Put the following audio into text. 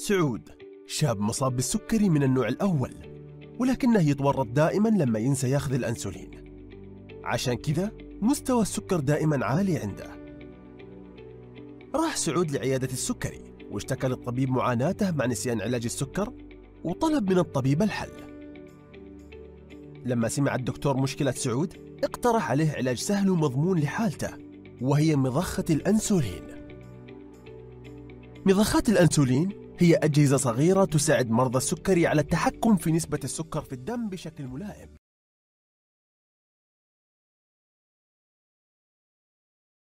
سعود شاب مصاب بالسكري من النوع الأول، ولكنه يتورط دائما لما ينسى ياخذ الأنسولين، عشان كذا مستوى السكر دائما عالي عنده. راح سعود لعيادة السكري واشتكى للطبيب معاناته مع نسيان علاج السكر، وطلب من الطبيب الحل. لما سمع الدكتور مشكلة سعود اقترح عليه علاج سهل ومضمون لحالته، وهي مضخة الأنسولين. مضخات الأنسولين هي أجهزة صغيرة تساعد مرضى السكري على التحكم في نسبة السكر في الدم بشكل ملائم.